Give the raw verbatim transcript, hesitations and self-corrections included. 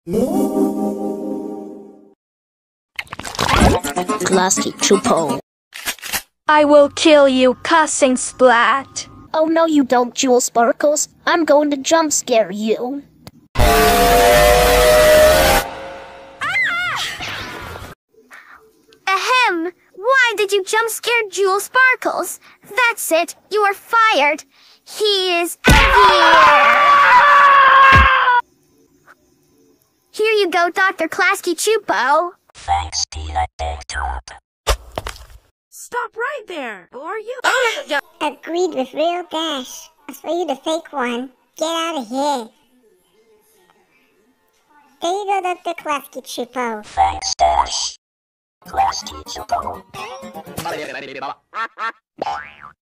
Klasky Chupo. I will kill you, cussing splat. Oh no you don't, Jewel Sparkles. I'm going to jump scare you. Ahem! Why did you jump scare Jewel Sparkles? That's it, you are fired. He is here. Here you go, Doctor Klasky Chupo. Thanks, Peanut Big Top. Stop right there, or you... Agreed with Real Dash. As for you, the fake one, get out of here. There you go, Doctor Klasky Chupo. Thanks, Dash. Klasky Chupo.